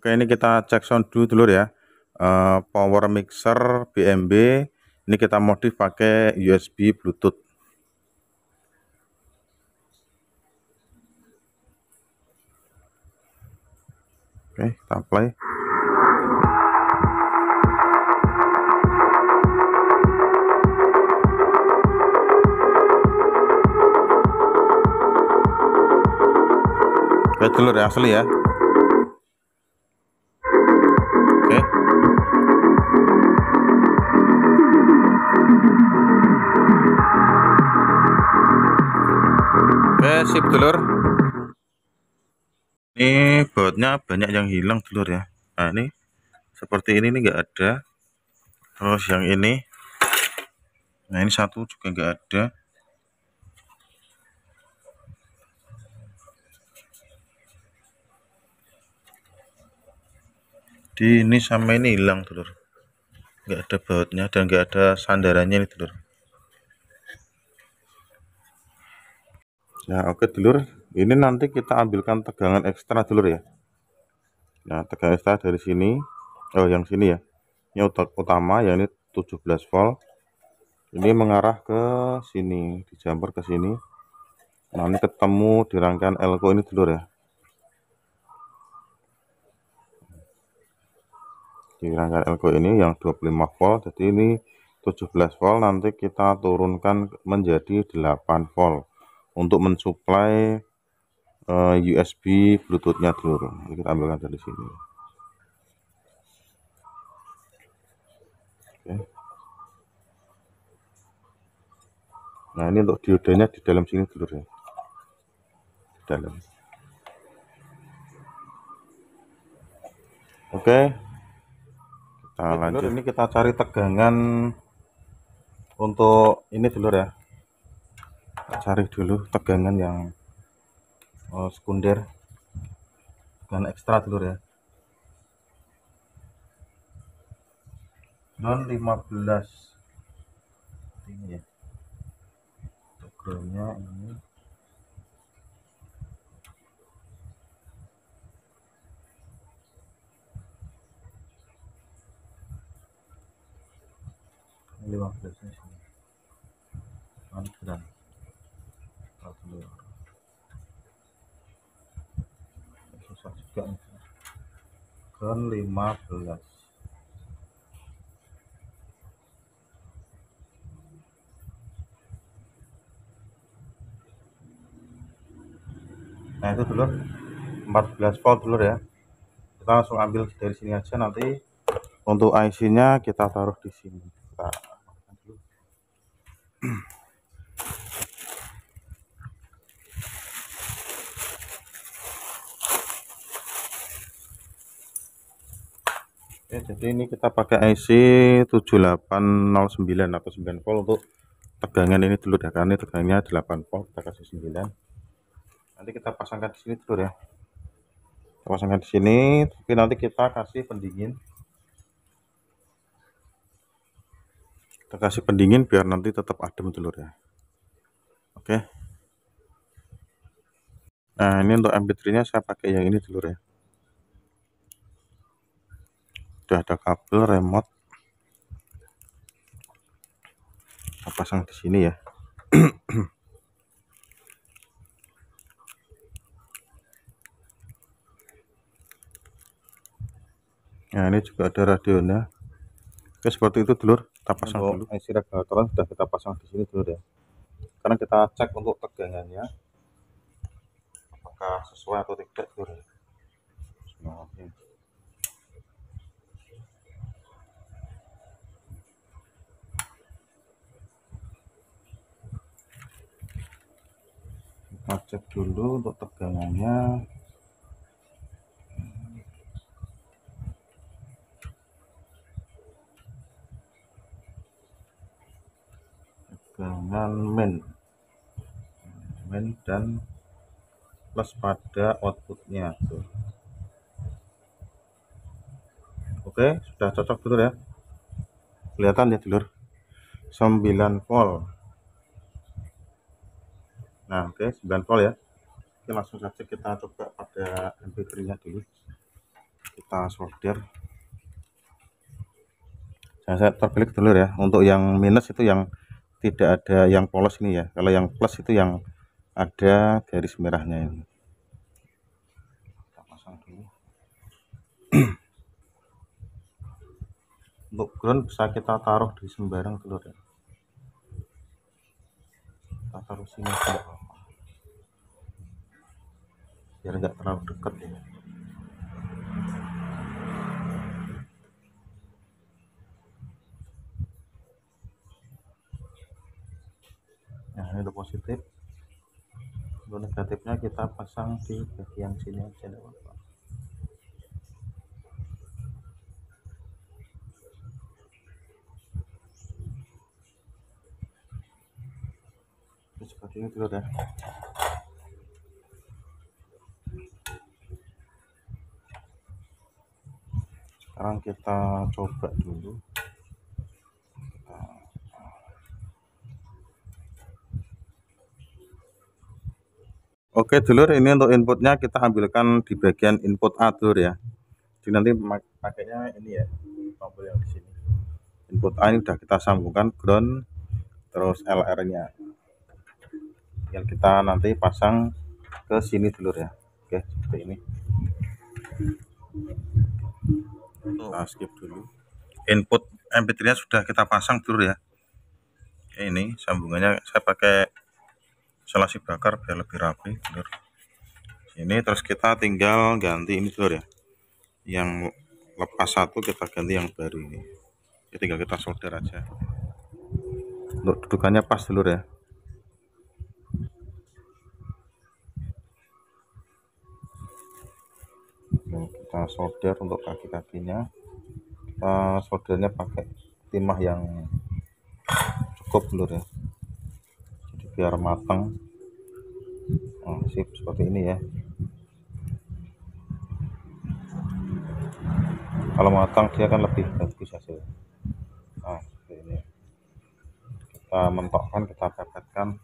Oke, ini kita cek sound dulu dulur ya. Power mixer BMB ini kita modif pakai USB Bluetooth. Oke, kita play. Oke dulur ya, asli ya. Oke. Oke, sip dulur. Ini bautnya banyak yang hilang dulur ya. Nah ini seperti ini nih nggak ada. Terus yang ini, nah ini satu juga nggak ada. Di ini sama ini hilang dulur, nggak ada bautnya dan nggak ada sandarannya nih dulur. Nah oke dulur, ini nanti kita ambilkan tegangan ekstra dulur ya. Nah tegangan ekstra dari sini, oh yang sini ya, ini utama yang ini 17 volt, ini mengarah ke sini, di jumper ke sini. Nah ini ketemu di rangkaian elko ini dulur ya, di rangkaian elko ini yang 25 volt, jadi ini 17 volt, nanti kita turunkan menjadi 8 volt untuk mensuplai USB Bluetooth-nya dulu. Ini kita ambilkan dari sini. Oke. Nah ini untuk diodenya di dalam sini dulu ya, di dalam. Oke, kita lanjut. Ini kita cari tegangan untuk ini dulu ya. Kita cari dulu tegangan yang sekunder, tegangan ekstra dulu ya. Non 15 ini ya, programnya ini. Ini 15 nya sini. Gram. Susah juga nih. Kan 15. Nah itu dulu 14 volt dulu ya. Kita langsung ambil dari sini aja, nanti untuk IC-nya kita taruh di sini. Kita dulu. Oke, jadi ini kita pakai IC 7809 atau 9 volt untuk tegangan ini dulu ya, karena ini tegangannya 8 volt, kita kasih 9. Nanti kita pasangkan di sini dulu ya. Kita pasangkan di sini, tapi nanti kita kasih pendingin. Kita kasih pendingin biar nanti tetap adem dulu ya. Oke. Nah ini untuk MP3-nya saya pakai yang ini dulu ya. Sudah ada kabel remote. Kita pasang di sini ya. Nah ini juga ada radionya. Oke, seperti itu dulur, kita pasang dulu. IC regulator sudah kita pasang di sini dulu ya. Karena kita cek untuk tegangannya apakah sesuai atau tidak dulur. Kita cek dulu untuk tegangannya. Tegangan main dan plus pada outputnya tuh. Oke, sudah cocok dulu ya, kelihatan ya dulur, 9 volt. Nah oke, 9 volt ya. Oke, langsung saja kita coba pada MP3 nya dulu. kita solder. Saya terklik dulu ya. Untuk yang minus itu yang tidak ada yang polos ini ya. Kalau yang plus itu yang ada garis merahnya ini. Kita pasang dulu. Untuk ground bisa kita taruh di sembarang telur ya. Kita taruh sini tidak apa-apa, biar nggak terlalu dekat ya. Nah, ini udah positif. Untuk negatifnya kita pasang di bagian sini aja, tidak apa-apa. Seperti ini dulu ya. Sekarang kita coba dulu. Oke dulur, ini untuk inputnya kita ambilkan di bagian input A dulur ya. Jadi nanti pakainya ini ya, tombol yang di sini. Input A ini udah kita sambungkan ground, terus LR-nya. Yang kita nanti pasang ke sini dulur ya. Oke, seperti ini. Kita skip dulu. Input MP3-nya sudah kita pasang dulur ya. Oke, ini sambungannya saya pakai isolasi bakar biar lebih rapi dulur. Ini terus kita tinggal ganti ini dulur ya. Yang lepas satu kita ganti yang baru ini. Jadi tinggal kita solder aja. Untuk dudukannya pas dulur ya. Kita solder untuk kaki-kakinya. Kita soldernya pakai timah yang cukup dulur ya. Jadi biar matang. Nah, sip seperti ini ya. Kalau matang dia kan lebih bagus hasil. Nah, seperti ini. Kita mentokkan, kita pepetkan.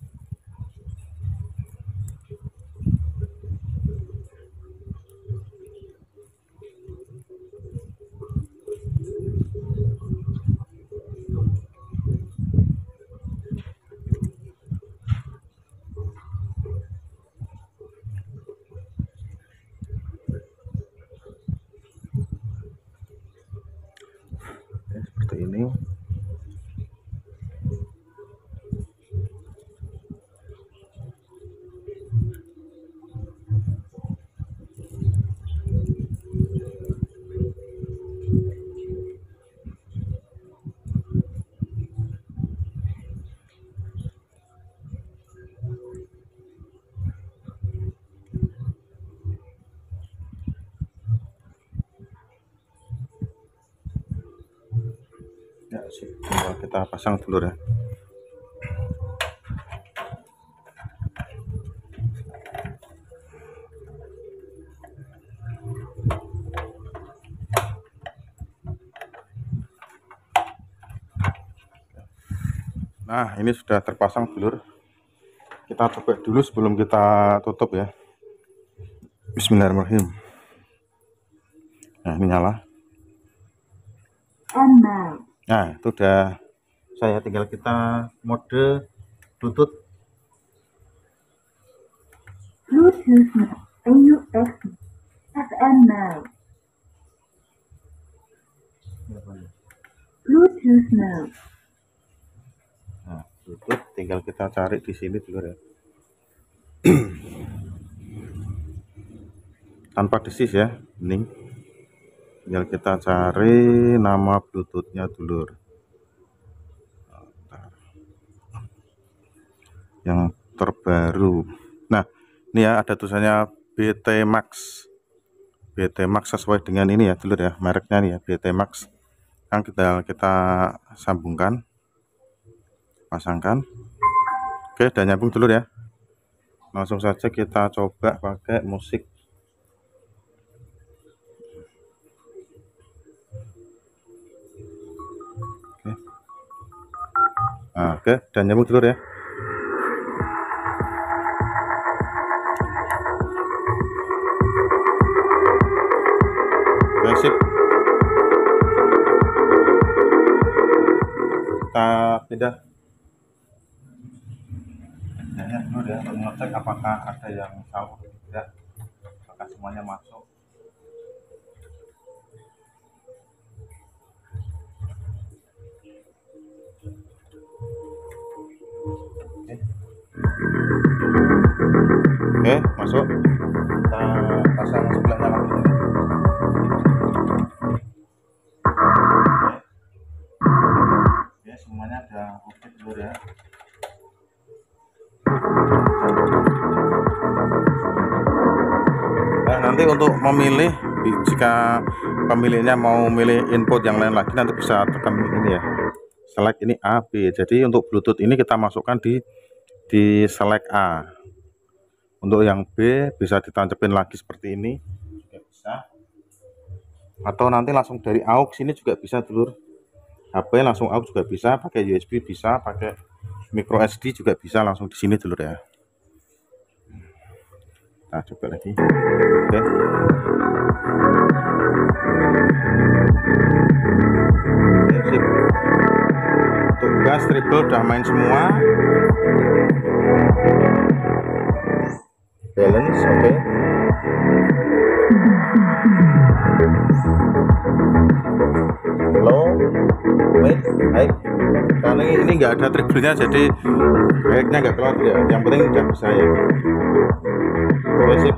Seperti ini. Ya, sip. Tinggal kita pasang dulu ya. Nah, ini sudah terpasang dulur. Kita coba dulu sebelum kita tutup ya. Bismillahirrahmanirrahim. Nah, ini nyala. Nah, itu udah saya tinggal kita mode Bluetooth. Bluetooth AUX FM mode. Bluetooth mode. Nah, Bluetooth tinggal kita cari di sini dulu ya. Tanpa desis ya, bening. Tinggal kita cari nama Bluetooth-nya dulur. Yang terbaru. Nah, ini ya ada tulisannya BT Max. BT Max sesuai dengan ini ya dulur ya, mereknya nih ya, BT Max. Yang kita sambungkan, pasangkan. Oke, udah nyambung dulur ya. Langsung saja kita coba pakai musik. Oke, dan nyambung dulur ya. kita pindah dulu ya untuk mengecek apakah ada yang salah atau tidak, apakah semuanya masuk. Oke, masuk. Kita pasang sebelahnya lagi. Oke, semuanya ada oke dulu ya. Nah, nanti untuk memilih, jika pemilihnya mau milih input yang lain lagi, nanti bisa tekan ini ya, select ini A, B. Jadi untuk Bluetooth ini kita masukkan di select A. Untuk yang B bisa ditancapin lagi seperti ini juga bisa, atau nanti langsung dari AUX ini juga bisa dulur. HP langsung AUX juga bisa, pakai USB bisa, pakai micro SD juga bisa, langsung di sini dulur ya. Nah, coba lagi. Oke. Oke, sip. Untuk gas treble udah main semua. Balance, oke. Low, mid, high. Karena ini nggak ada treble-nya, jadi high-nya nggak keluar ya. Yang penting udah bisa ya. Oke, sip.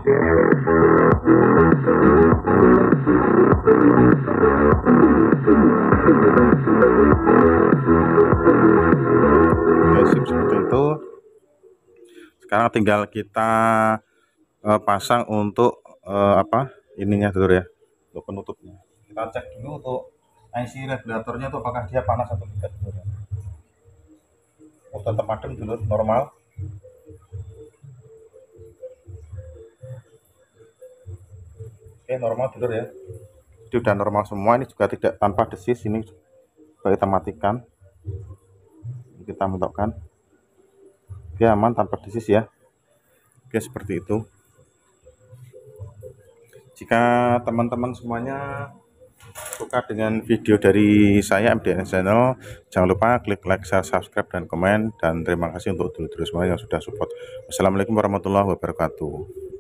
Oke, sip, seperti itu. Sekarang tinggal kita pasang untuk ininya dulu ya, untuk penutupnya. Kita cek dulu untuk IC regulatornya itu apakah dia panas atau tidak dulu ya. Oh, tetap adem dulu, normal. Oke, normal dulu ya. Jadi udah normal semua, ini juga tidak tanpa desis, ini kita matikan. Kita mentokkan. Oke, aman tanpa desis ya. Oke, seperti itu. Jika teman-teman semuanya suka dengan video dari saya MDNS Channel, jangan lupa klik like, share, subscribe, dan komen. Dan terima kasih untuk dulur-dulur semua yang sudah support. Wassalamualaikum warahmatullahi wabarakatuh.